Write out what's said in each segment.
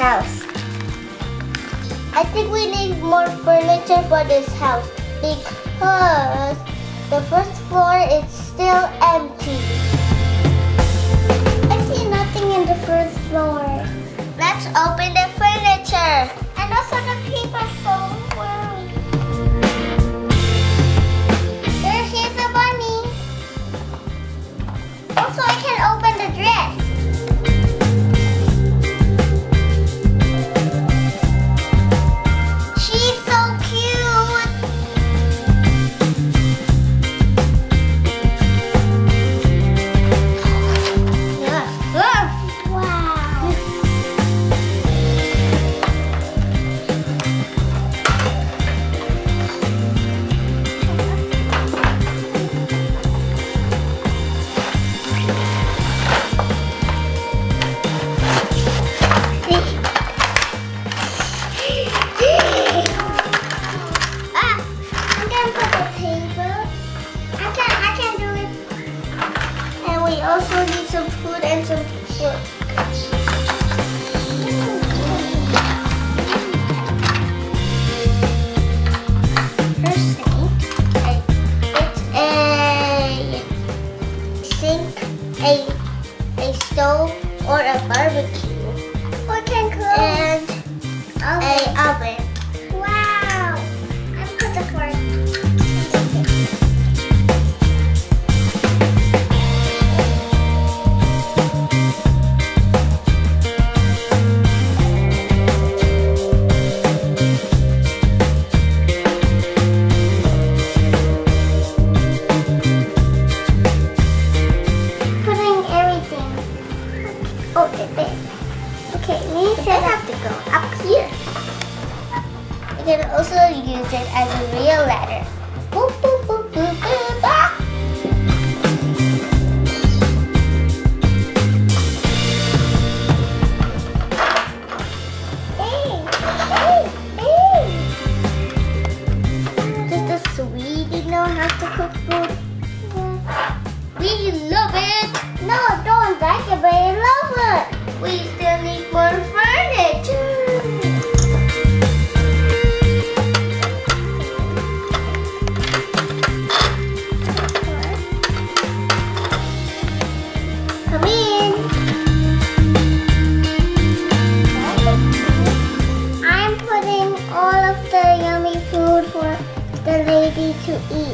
house. I think we need more furniture for this house because the first floor is still empty. I see nothing in the first floor. Let's open the furniture. And also the paper so worried. Here's a bunny. Also, I can open the dress. She's so cute. Yeah. Wow. We also need some food and some fruit. First thing, it's a sink, a stove, or a barbecue, and an oven. Wow! I put the fork. Okay, we have to go up here. You can also use it as a real ladder. Boop, boop, boop, boop, boop, ah. Does the sweetie know how to cook food? We love it. No, I don't like it, but I love it. We still need more furniture. Come in. I'm putting all of the yummy food for the lady to eat.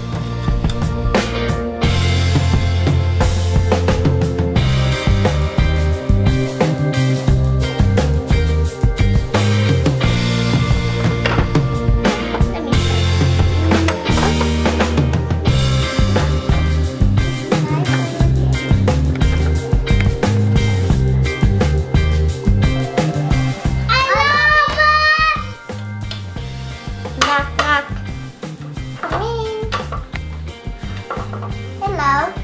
Knock, knock. Come in. Hello.